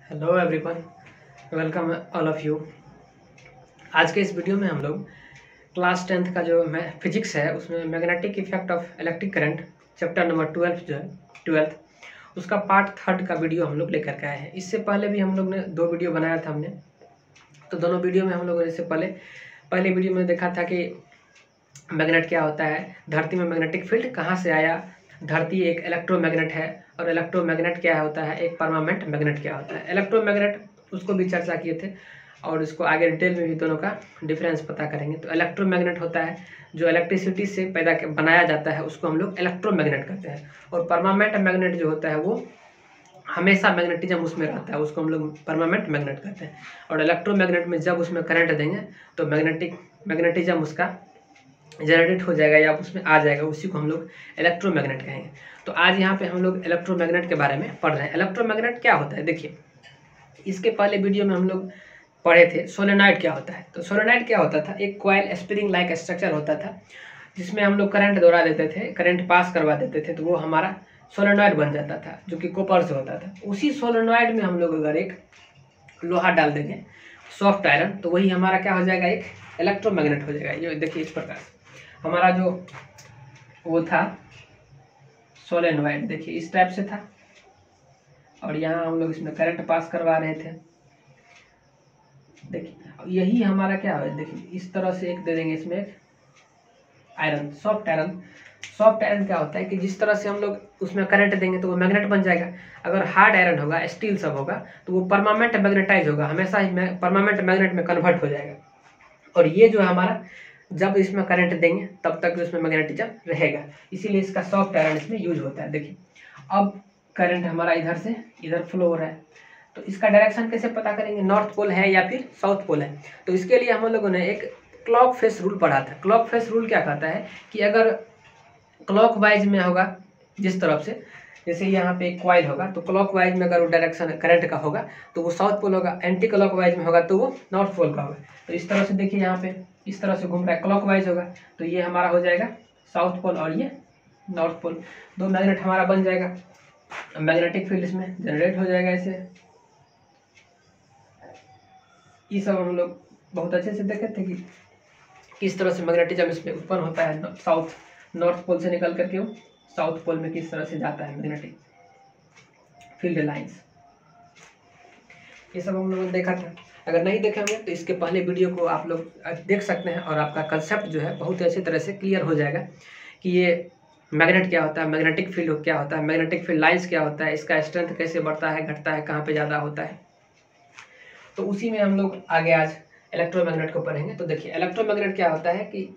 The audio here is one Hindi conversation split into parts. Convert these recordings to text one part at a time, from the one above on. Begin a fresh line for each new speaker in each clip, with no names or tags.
Hello everyone, welcome all of you. आज के इस वीडियो में हम लोग क्लास 10th का जो फिजिक्स है उसमें magnetic effect of electric current chapter number 12 जो है 12th उसका पार्ट 3 का वीडियो हम लोग लेकर के आए हैं। इससे पहले भी हम लोग ने 2 वीडियो बनाया था हमने, तो दोनों वीडियो में हम लोगों ने इससे पहले वीडियो में देखा था कि मैग्नेट क्या होता है, धरती में मैग्नेटिक फील्ड कहाँ से आया, धरती एक इलेक्ट्रोमैग्नेट है और इलेक्ट्रोमैग्नेट क्या होता है, एक परमानेंट मैग्नेट क्या होता है। इलेक्ट्रोमैग्नेट उसको भी चर्चा किए थे और इसको आगे डिटेल में भी दोनों का डिफरेंस पता करेंगे। तो इलेक्ट्रोमैग्नेट होता है जो इलेक्ट्रिसिटी से बनाया जाता है, उसको हम लोग इलेक्ट्रोमैग्नेट कहते हैं। और परमानेंट मैग्नेट जो होता है वो हमेशा मैग्नेटिज्म उसमें रहता है, उसको हम लोग परमानेंट मैग्नेट कहते हैं। और इलेक्ट्रोमैग्नेट में जब उसमें करंट देंगे तो मैग्नेटिज्म उसका जनरेट हो जाएगा या उसमें आ जाएगा, उसी को हम लोग इलेक्ट्रोमैग्नेट कहेंगे। तो आज यहाँ पे हम लोग इलेक्ट्रोमैग्नेट के बारे में पढ़ रहे हैं। इलेक्ट्रोमैग्नेट क्या होता है, देखिए इसके पहले वीडियो में हम लोग पढ़े थे सोलेनॉइड क्या होता है। तो सोलेनॉइड क्या होता था, एक कॉइल स्प्रिंग लाइक स्ट्रक्चर होता था जिसमें हम लोग करंट दौड़ा देते थे, करंट पास करवा देते थे, तो वो हमारा सोलेनॉइड बन जाता था जो कि कॉपर से होता था। उसी सोलेनॉइड में हम लोग अगर एक लोहा डाल देंगे, सॉफ्ट आयरन, तो वही हमारा क्या हो जाएगा, एक इलेक्ट्रोमैग्नेट हो जाएगा। ये देखिए इस प्रकार हमारा जो वो था सोलेनॉइड, देखिए इस टाइप से था और यहाँ हम लोग इसमें करंट पास करवा रहे थे। देखिए यही हमारा क्या है, देखिए इस तरह से एक दे देंगे इसमें iron, soft iron. Soft iron क्या होता है कि जिस तरह से हम लोग उसमें करंट देंगे तो वो मैग्नेट बन जाएगा। अगर हार्ड आयरन होगा, स्टील सब होगा, तो वो परमानेंट मैग्नेटाइज होगा, हमेशा ही परमानेंट मैग्नेट में कन्वर्ट हो जाएगा। और ये जो है हमारा जब इसमें करंट देंगे तब तक इसमें मैग्नेटिज्म रहेगा, इसीलिए इसका सॉफ्ट आयरन इसमें यूज होता है। देखिए अब करंट हमारा इधर से इधर फ्लो हो रहा है, तो इसका डायरेक्शन कैसे पता करेंगे, नॉर्थ पोल है या फिर साउथ पोल है। तो इसके लिए हम लोगों ने एक क्लॉक फेस रूल पढ़ा था। क्लॉक फेस रूल क्या कहता है कि अगर क्लॉक वाइज में होगा जिस तरफ से, जैसे यहाँ पे एक कॉइल होगा तो क्लॉक वाइज में अगर वो डायरेक्शन करंट का होगा तो वो साउथ पोल होगा, एंटी क्लॉक वाइज में होगा तो वो नॉर्थ पोल का होगा। तो इस तरह से देखिए यहाँ पे इस तरह से घूम रहा है, क्लॉक वाइज होगा तो ये हमारा हो जाएगा साउथ पोल और ये नॉर्थ पोल। दो मैग्नेट हमारा बन जाएगा, मैग्नेटिक फील्ड इसमें जनरेट हो जाएगा। ऐसे ये सब हम लोग बहुत अच्छे से देखे थे कि किस तरह से मैग्नेटिज्म इसमें उत्पन्न होता है, साउथ नॉर्थ पोल से निकल करके वो साउथ पोल में किस तरह से जाता है मैग्नेटिक फील्ड लाइंस, ये सब हम लोगों ने देखा था। अगर नहीं देखे होंगे तो इसके पहले वीडियो को आप लोग देख सकते हैं और आपका कंसेप्ट जो है बहुत अच्छी तरह से क्लियर हो जाएगा कि ये मैग्नेट क्या होता है, मैग्नेटिक फील्ड क्या होता है, मैग्नेटिक फील्ड लाइंस क्या होता है, इसका स्ट्रेंथ कैसे बढ़ता है घटता है, कहाँ पे ज़्यादा होता है। तो उसी में हम लोग आगे आज इलेक्ट्रोमैग्नेट को पढ़ेंगे। तो देखिए इलेक्ट्रोमैग्नेट क्या होता है कि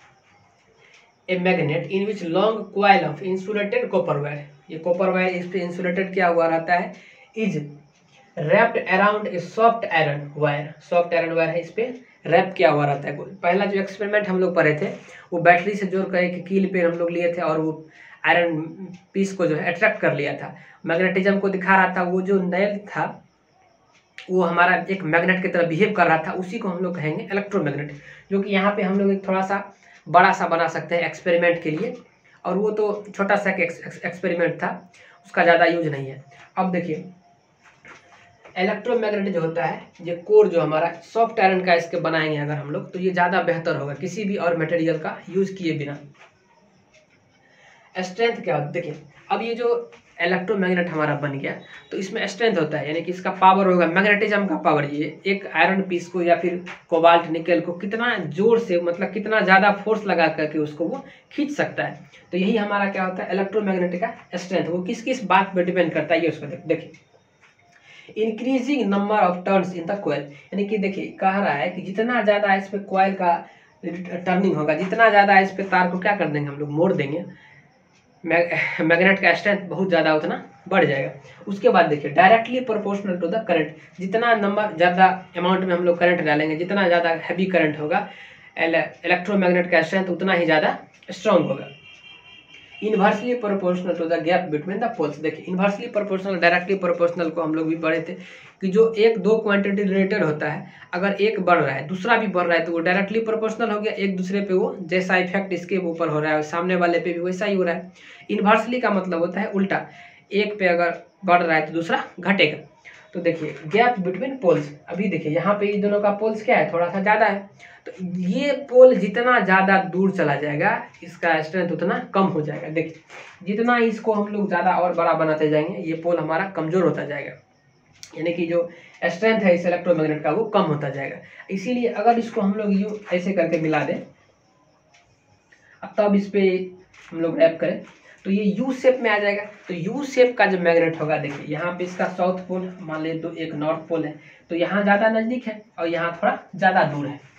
a magnet in which long coil of insulated copper wire, ये कॉपर वायर इस पे इंसुलेटेड क्या हुआ रहता है, is wrapped around a soft iron wire. Soft iron wire है, इस पे रैप किया हुआ रहता है। पहला जो एक्सपेरिमेंट हम लोग पढ़े थे वो बैटरी से जोड़ कर एक कील पे हम लोग लिए थे और वो आयरन पीस को जो है अट्रैक्ट कर लिया था, मैग्नेटिज्म को दिखा रहा था। वो जो नेल था वो हमारा एक मैग्नेट की तरह बिहेव कर रहा था, उसी को हम लोग कहेंगे इलेक्ट्रोमैग्नेट। जो कि यहाँ पे हम लोग एक थोड़ा सा बड़ा सा बना सकते हैं एक्सपेरिमेंट के लिए, और वो तो छोटा सा एक्सपेरिमेंट था, उसका ज़्यादा यूज नहीं है। अब देखिए इलेक्ट्रोमैग्नेट जो होता है, ये कोर जो हमारा सॉफ्ट आयरन का इसके बनाएंगे अगर हम लोग, तो ये ज़्यादा बेहतर होगा किसी भी और मटेरियल का यूज किए बिना। स्ट्रेंथ क्या होता है, देखिए अब ये जो इलेक्ट्रोमैग्नेट हमारा बन गया तो इसमें स्ट्रेंथ होता है, यानी कि इसका पावर होगा मैग्नेटिज्म का पावर। ये एक आयरन पीस को या फिर कोबाल्ट निकल को कितना जोर से, मतलब कितना ज़्यादा फोर्स लगा करके उसको वो खींच सकता है। तो यही हमारा क्या होता है इलेक्ट्रोमैग्नेट का स्ट्रेंथ। वो किस किस बात पर डिपेंड करता है ये उसको देखिए, increasing number of turns in the coil, यानी कि देखिए कह रहा है कि जितना ज़्यादा इस पे कॉइल का टर्निंग होगा, जितना ज़्यादा इस पे तार को क्या कर देंगे हम लोग मोड़ देंगे, मैग्नेट का स्ट्रेंथ बहुत ज़्यादा उतना बढ़ जाएगा। उसके बाद देखिए directly proportional to the current, जितना नंबर ज़्यादा अमाउंट में हम लोग करंट डालेंगे, जितना ज़्यादा हैवी करंट होगा, इलेक्ट्रोमैग्नेट का स्ट्रेंथ उतना ही ज़्यादा स्ट्रॉन्ग होगा। Inversely proportional to the gap between the poles, देखिए इन्वर्सली प्रोपोर्शनल डायरेक्टली प्रोपोर्शनल को हम लोग भी पढ़े थे कि जो एक दो क्वांटिटी रिलेटेड होता है, अगर एक बढ़ रहा है दूसरा भी बढ़ रहा है तो वो डायरेक्टली प्रोपोर्शनल हो गया, एक दूसरे पे वो जैसा इफेक्ट इसके ऊपर हो रहा है सामने वाले पे भी वैसा ही हो रहा है। इन्वर्सली का मतलब होता है उल्टा, एक पे अगर बढ़ रहा है तो दूसरा घटेगा। तो देखिए गैप बिटवीन पोल्स, अभी देखिए यहाँ पे इन दोनों का पोल्स क्या है, थोड़ा सा ज़्यादा है। तो ये पोल जितना ज़्यादा दूर चला जाएगा इसका स्ट्रेंथ उतना कम हो जाएगा। देखिए जितना इसको हम लोग ज़्यादा और बड़ा बनाते जाएंगे ये पोल हमारा कमज़ोर होता जाएगा, यानी कि जो स्ट्रेंथ है इस इलेक्ट्रोमैग्नेट का वो कम होता जाएगा। इसीलिए अगर इसको हम लोग यूँ ऐसे करके मिला दें, अब तब इस पर हम लोग रैप करें तो ये यू शेप में आ जाएगा। तो यू शेप का जो मैग्नेट होगा, देखिए यहाँ पे इसका साउथ पोल मान ले तो एक नॉर्थ पोल है, तो यहाँ ज़्यादा नज़दीक है और यहाँ थोड़ा ज़्यादा दूर है,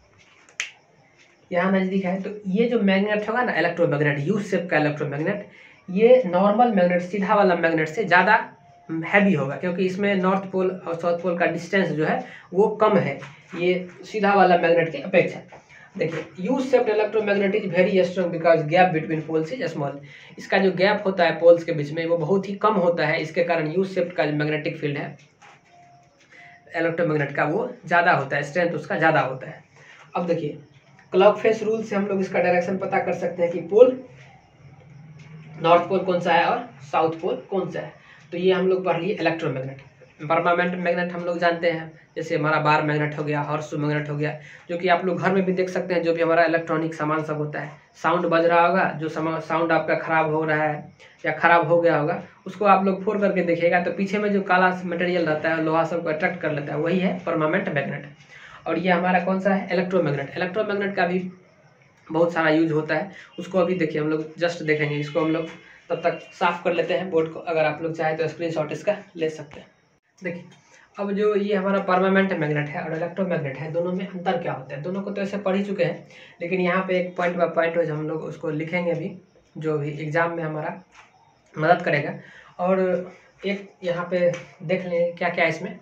यहाँ नज़दीक है। तो ये जो मैग्नेट होगा ना इलेक्ट्रोमैग्नेट, यू शेप का इलेक्ट्रोमैग्नेट, ये नॉर्मल मैग्नेट सीधा वाला मैग्नेट से ज़्यादा हैवी होगा, क्योंकि इसमें नॉर्थ पोल और साउथ पोल का डिस्टेंस जो है वो कम है ये सीधा वाला मैग्नेट की अपेक्षा। देखिए U shaped electromagnet is very strong because gap between poles is small. इसका जो गैप होता है पोल्स के बीच में वो बहुत ही कम होता है, इसके कारण यू शेप्ड का जो मैग्नेटिक फील्ड है इलेक्ट्रोमैग्नेट का वो ज़्यादा होता है, स्ट्रेंथ उसका ज़्यादा होता है। अब देखिए क्लॉक फेस रूल से हम लोग इसका डायरेक्शन पता कर सकते हैं कि पोल नॉर्थ पोल कौन सा है और साउथ पोल कौन सा है। तो ये हम लोग पढ़ लिए इलेक्ट्रोमैग्नेट। परमानेंट मैग्नेट हम लोग जानते हैं, जैसे हमारा बार मैग्नेट हो गया, हॉर्स मैग्नेट हो गया, जो कि आप लोग घर में भी देख सकते हैं। जो भी हमारा इलेक्ट्रॉनिक सामान सब होता है, साउंड बज रहा होगा, जो साउंड आपका ख़राब हो रहा है या ख़राब हो गया होगा, उसको आप लोग फोड़ करके देखिएगा तो पीछे में जो काला मटेरियल रहता है लोहा सबको अट्रैक्ट कर लेता है, वही है परमानेंट मैग्नेट। और ये हमारा कौन सा है, इलेक्ट्रोमैग्नेट। इलेक्ट्रोमैग्नेट का भी बहुत सारा यूज होता है, उसको अभी देखिए हम लोग जस्ट देखेंगे। इसको हम लोग तब तक साफ कर लेते हैं बोर्ड को, अगर आप लोग चाहें तो स्क्रीनशॉट इसका ले सकते हैं। देखिए अब जो ये हमारा परमानेंट मैग्नेट है और इलेक्ट्रोमैग्नेट है, दोनों में अंतर क्या होता है। दोनों को तो ऐसे पढ़ ही चुके हैं, लेकिन यहाँ पे एक पॉइंट बाय पॉइंट वाइज हम लोग उसको लिखेंगे अभी, जो भी एग्जाम में हमारा मदद करेगा। और एक यहाँ पे देख लें क्या क्या इसमें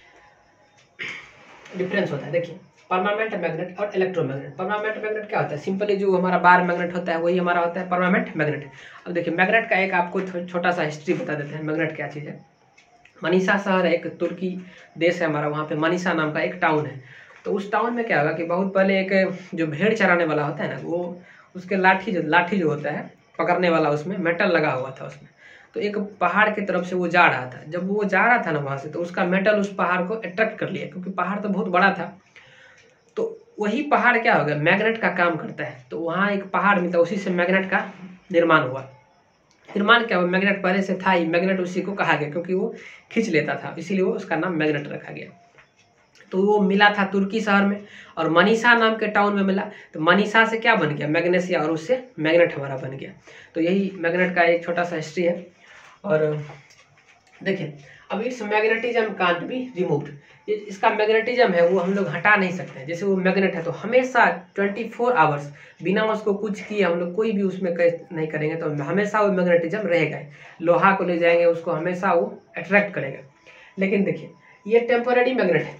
डिफरेंस होता है। देखिए परमानेंट मैग्नेट और इलेक्ट्रोमैग्नेट। परमानेंट मैग्नेट क्या होता है, सिंपली जो हमारा बार मैग्नेट होता है वही हमारा होता है परमानेंट मैग्नेट। अब देखिए मैग्नेट का एक आपको छोटा सा हिस्ट्री बता देते हैं, मैग्नेट क्या चीज़ है। मनीषा शहर एक तुर्की देश है हमारा, वहाँ पे मनीषा नाम का एक टाउन है। तो उस टाउन में क्या होगा कि बहुत पहले एक जो भेड़ चराने वाला होता है ना, वो उसके लाठी जो होता है पकड़ने वाला, उसमें मेटल लगा हुआ था उसमें। तो एक पहाड़ की तरफ से वो जा रहा था, जब वो जा रहा था ना वहाँ से, तो उसका मेटल उस पहाड़ को अट्रैक्ट कर लिया, क्योंकि पहाड़ तो बहुत बड़ा था। तो वही पहाड़ क्या होगा, मैग्नेट का काम करता है। तो वहाँ एक पहाड़ में था, उसी से मैग्नेट का निर्माण हुआ। निर्माण क्या हुआ, मैग्नेट पहले से था ही, मैग्नेट उसी को कहा गया क्योंकि वो खींच लेता था, इसीलिए वो उसका नाम मैग्नेट रखा गया। तो वो मिला था तुर्की शहर में और मनीषा नाम के टाउन में मिला। तो मनीषा से क्या बन गया, मैग्नेशिया, और उससे मैग्नेट हमारा बन गया। तो यही मैग्नेट का एक छोटा सा हिस्ट्री है। और देखिए अब इस मैग्नेटिज्म कांट बी रिमूव्ड, इसका मैग्नेटिज्म है वो हम लोग हटा नहीं सकते हैं। जैसे वो मैग्नेट है तो हमेशा 24 आवर्स बिना उसको कुछ किए हम लोग कोई भी उसमें नहीं करेंगे तो हमेशा वो मैग्नेटिज्म रहेगा। लोहा को ले जाएंगे उसको हमेशा वो अट्रैक्ट करेगा। लेकिन देखिए ये टेम्पोररी मैग्नेट है,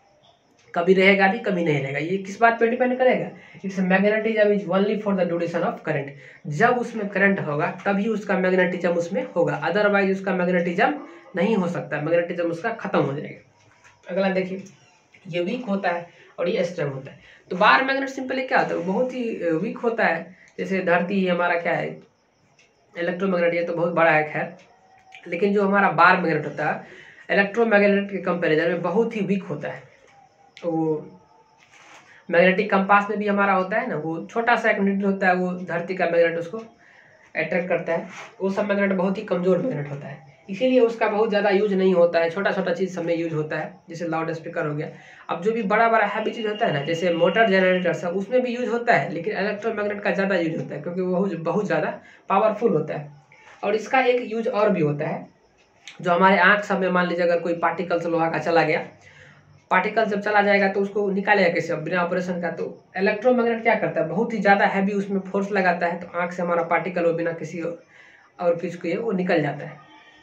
कभी रहेगा भी कभी नहीं रहेगा। ये किस बात पर डिपेंड करेगा, its magnetism is only for the duration of current. जब उसमें करंट होगा तभी उसका मैग्नेटिज्म उसमें होगा, अदरवाइज उसका मैग्नेटिज्म नहीं हो सकता, मैग्नेटिज्म उसका खत्म हो जाएगा। अगला देखिए ये वीक होता है और ये स्ट्रॉन्ग होता है। तो बार मैग्नेट सिंपली क्या होता है, वो बहुत ही वीक होता है। जैसे धरती ही हमारा क्या है, इलेक्ट्रोमैग्नेट, ये तो बहुत बड़ा है खैर, लेकिन जो हमारा बार मैग्नेट होता है इलेक्ट्रोमैग्नेट के कंपैरिजन में बहुत ही वीक होता है। तो मैग्नेटिक कंपास में भी हमारा होता है ना, वो छोटा सा एक नीडल होता है, वो धरती का मैग्नेट उसको अट्रैक्ट करता है। वो सब मैग्नेट बहुत ही कमज़ोर मैग्नेट होता है, इसीलिए उसका बहुत ज़्यादा यूज नहीं होता है। छोटा छोटा चीज़ सब में यूज होता है, जैसे लाउड स्पीकर हो गया। अब जो भी बड़ा बड़ा हैवी चीज़ होता है ना, जैसे मोटर जनरेटर सब, उसमें भी यूज होता है, लेकिन इलेक्ट्रोमैग्नेट का ज़्यादा यूज होता है क्योंकि वो बहुत ज़्यादा पावरफुल होता है। और इसका एक यूज और भी होता है, जो हमारे आँख सब में मान लीजिए अगर कोई पार्टिकल्स लोहा का चला गया, पार्टिकल जब चला जाएगा तो उसको निकालेगा कैसे, अब बिना ऑपरेशन का। तो इलेक्ट्रोमैग्नेट क्या करता है, बहुत ही ज़्यादा हैवी उसमें फोर्स लगाता है, तो आँख से हमारा पार्टिकल वो बिना किसी और चीज़ के वो निकल जाता है।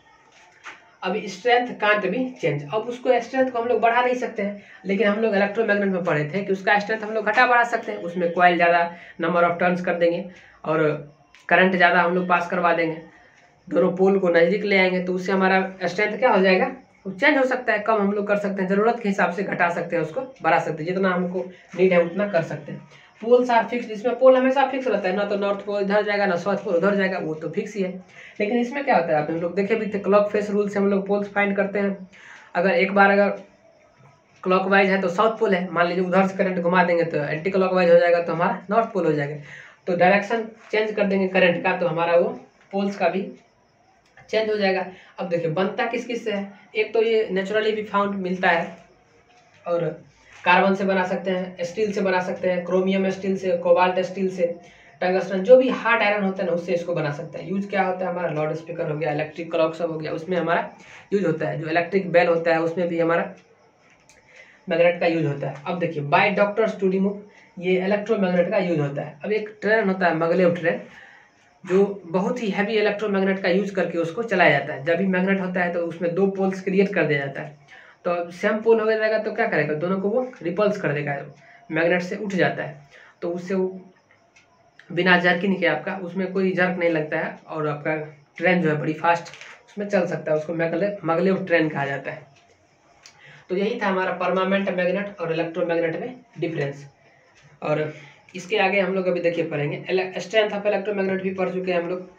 अब स्ट्रेंथ कांट भी चेंज, अब उसको स्ट्रेंथ को हम लोग बढ़ा नहीं सकते हैं, लेकिन हम लोग इलेक्ट्रोमैग्नेट में पढ़े थे कि उसका स्ट्रेंथ हम लोग घटा बढ़ा सकते हैं। उसमें कॉइल ज़्यादा नंबर ऑफ टर्न्स कर देंगे और करंट ज़्यादा हम लोग पास करवा देंगे, दोनों पोल को नज़दीक ले आएंगे, तो उससे हमारा स्ट्रेंथ क्या हो जाएगा, वो चेंज हो सकता है। कम हम लोग कर सकते हैं, ज़रूरत के हिसाब से घटा सकते हैं, उसको बढ़ा सकते हैं, जितना हमको नीड है उतना कर सकते हैं। पोल्स आर फिक्स, इसमें पोल हमेशा फिक्स रहता है, ना तो नॉर्थ पोल इधर जाएगा ना साउथ पोल उधर जाएगा, वो तो फिक्स ही है। लेकिन इसमें क्या होता है, आप हम लोग देखे भी थे, क्लॉक फेस रूल से हम लोग पोल्स फाइंड करते हैं। अगर एक बार अगर क्लॉकवाइज है तो साउथ पोल है, मान लीजिए उधर से करंट घुमा देंगे तो एंटी क्लॉकवाइज हो जाएगा तो हमारा नॉर्थ पोल हो जाएगा। तो डायरेक्शन चेंज कर देंगे करंट का तो हमारा वो पोल्स का भी चेंज हो जाएगा। अब देखिए बनता किस किस से है, एक तो ये नेचुरली भी फाउंड मिलता है और कार्बन से बना सकते हैं, स्टील से बना सकते हैं, क्रोमियम स्टील से, कोबाल्ट स्टील से, टंगस्टन, जो भी हार्ड आयरन होता है ना उससे इसको बना सकते हैं। यूज क्या होता है हमारा, लाउड स्पीकर हो गया, इलेक्ट्रिक क्लॉक सब हो गया, उसमें हमारा यूज होता है। जो इलेक्ट्रिक बेल होता है उसमें भी हमारा मैग्नेट का यूज होता है। अब देखिए बाय डॉक्टर्स टू रिमूव, ये इलेक्ट्रोमैग्नेट का यूज होता है। अब एक ट्रेन होता है मैग्लेव ट्रेन, जो बहुत ही हैवी इलेक्ट्रोमैग्नेट का यूज करके उसको चलाया जाता है। जब भी मैग्नेट होता है तो उसमें दो पोल्स क्रिएट कर दिया जाता है, तो अब सेम पोल हो जाएगा तो क्या करेगा, दोनों को वो रिपल्स कर देगा, मैग्नेट से उठ जाता है। तो उससे वो बिना जर्किंग के आपका उसमें कोई जर्क नहीं लगता है और आपका ट्रेन जो है बड़ी फास्ट उसमें चल सकता है, उसको मैग्लेव ट्रेन कहा जाता है। तो यही था हमारा परमानेंट मैग्नेट और इलेक्ट्रोमैग्नेट में डिफरेंस। और इसके आगे हम लोग अभी देखिए पढ़ेंगे स्ट्रेंथ ऑफ इलेक्ट्रोमैग्नेट भी पढ़ चुके हैं हम लोग।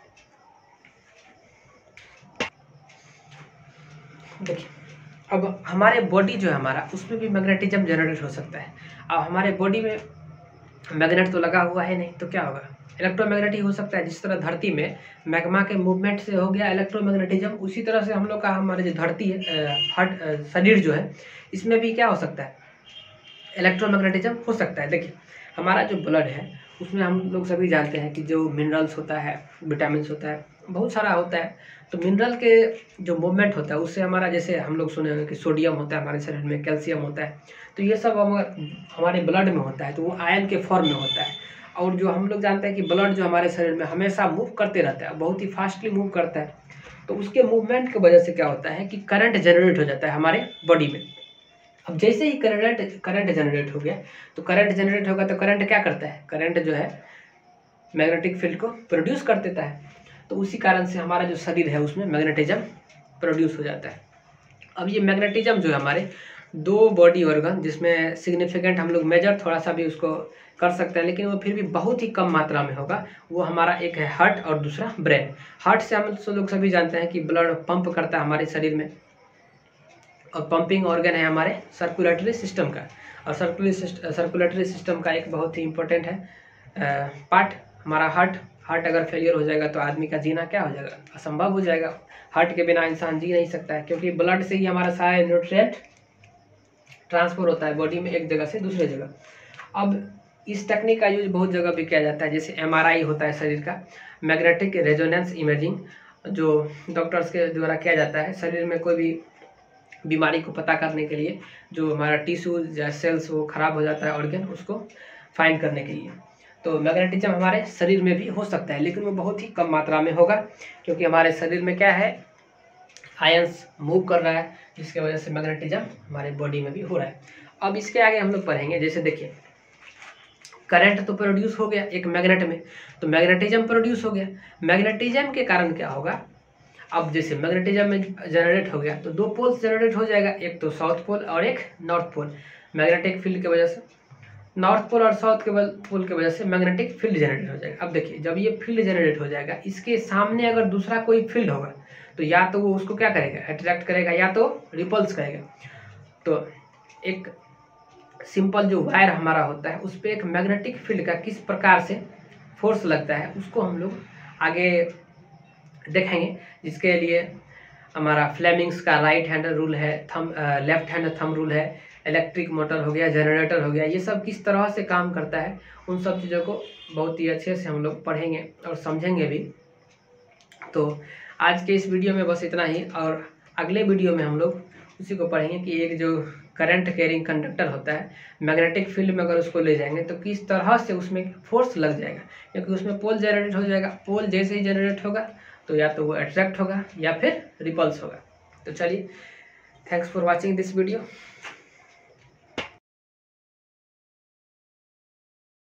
देखिए अब हमारे बॉडी जो है हमारा उसमें भी मैग्नेटिज्म जनरेट हो सकता है। अब हमारे बॉडी में मैग्नेट तो लगा हुआ है नहीं तो क्या होगा, इलेक्ट्रोमैग्नेट ही हो सकता है। जिस तरह धरती में मैग्मा के मूवमेंट से हो गया इलेक्ट्रोमैग्नेटिज्म, उसी तरह से हम लोग का हमारे जो धरती है शरीर जो है इसमें भी क्या हो सकता है, इलेक्ट्रोमैग्नेटिज्म हो सकता है। देखिए हमारा जो ब्लड है उसमें हम लोग सभी जानते हैं कि जो मिनरल्स होता है, विटामिन होता है, बहुत सारा होता है। तो मिनरल के जो मूवमेंट होता है उससे हमारा, जैसे हम लोग सुने हैं कि सोडियम होता है हमारे शरीर में, कैल्शियम होता है, तो ये सब हमारे ब्लड में होता है, तो वो आयन के फॉर्म में होता है। और जो हम लोग जानते हैं कि ब्लड जो हमारे शरीर में हमेशा मूव करते रहता है, बहुत ही फास्टली मूव करता है, तो उसके मूवमेंट की वजह से क्या होता है कि करंट जनरेट हो जाता है हमारे बॉडी में। अब जैसे ही करंट जनरेट हो गया, तो करंट जनरेट होगा तो करंट क्या करता है, करंट जो है मैग्नेटिक फील्ड को प्रोड्यूस कर देता है। तो उसी कारण से हमारा जो शरीर है उसमें मैग्नेटिज्म प्रोड्यूस हो जाता है। अब ये मैग्नेटिज्म जो है हमारे दो बॉडी ऑर्गन, जिसमें सिग्निफिकेंट हम लोग मेजर थोड़ा सा भी उसको कर सकते हैं, लेकिन वो फिर भी बहुत ही कम मात्रा में होगा। वो हमारा एक है हार्ट और दूसरा ब्रेन। हार्ट से हम लोग सभी जानते हैं कि ब्लड पंप करता है हमारे शरीर में, और पंपिंग ऑर्गन है हमारे सर्कुलेटरी सिस्टम का। और सर्कुलेटरी सिस्टम का एक बहुत ही इम्पोर्टेंट है पार्ट हमारा हार्ट। हार्ट अगर फेलियर हो जाएगा तो आदमी का जीना क्या हो जाएगा, असंभव हो जाएगा। हार्ट के बिना इंसान जी नहीं सकता है, क्योंकि ब्लड से ही हमारा सारे न्यूट्रिएंट ट्रांसफर होता है बॉडी में एक जगह से दूसरे जगह। अब इस टेक्निक का यूज बहुत जगह भी किया जाता है, जैसे MRI होता है शरीर का, मैग्नेटिक रेजोनेंस इमेजिंग, जो डॉक्टर्स के द्वारा किया जाता है शरीर में कोई भी बीमारी को पता करने के लिए, जो हमारा टिश्यूज या सेल्स वो खराब हो जाता है ऑर्गन, उसको फाइंड करने के लिए। तो मैग्नेटिज्म हमारे शरीर में भी हो सकता है, लेकिन वो बहुत ही कम मात्रा में होगा, क्योंकि हमारे शरीर में क्या है, आयंस मूव कर रहा है, जिसके वजह से मैग्नेटिज्म हमारे बॉडी में भी हो रहा है। अब इसके आगे हम लोग पढ़ेंगे, जैसे देखिए करंट तो प्रोड्यूस हो गया एक मैग्नेट में, तो मैग्नेटिज्म प्रोड्यूस हो गया। मैग्नेटिज्म के कारण क्या होगा, अब जैसे मैग्नेटिज्म में जनरेट हो गया तो दो पोल्स जनरेट हो जाएगा, एक तो साउथ पोल और एक नॉर्थ पोल। मैग्नेटिक फील्ड की वजह से नॉर्थ पोल और साउथ के पोल की वजह से मैग्नेटिक फील्ड जनरेट हो जाएगा। अब देखिए जब ये फील्ड जनरेट हो जाएगा, इसके सामने अगर दूसरा कोई फील्ड होगा तो या तो वो उसको क्या करेगा, अट्रैक्ट करेगा, या तो रिपल्स करेगा। तो एक सिंपल जो वायर हमारा होता है उस पर एक मैग्नेटिक फील्ड का किस प्रकार से फोर्स लगता है उसको हम लोग आगे देखेंगे, जिसके लिए हमारा फ्लेमिंग्स का राइट हैंड रूल है, लेफ्ट हैंड थंब रूल है, इलेक्ट्रिक मोटर हो गया, जनरेटर हो गया, ये सब किस तरह से काम करता है, उन सब चीज़ों को बहुत ही अच्छे से हम लोग पढ़ेंगे और समझेंगे भी। तो आज के इस वीडियो में बस इतना ही, और अगले वीडियो में हम लोग उसी को पढ़ेंगे कि एक जो करंट कैरिंग कंडक्टर होता है, मैग्नेटिक फील्ड में अगर उसको ले जाएंगे तो किस तरह से उसमें फोर्स लग जाएगा, क्योंकि उसमें पोल जनरेट हो जाएगा। पोल जैसे ही जनरेट होगा तो या तो वो अट्रैक्ट होगा या फिर रिपल्स होगा। तो चलिए, thanks for watching this video.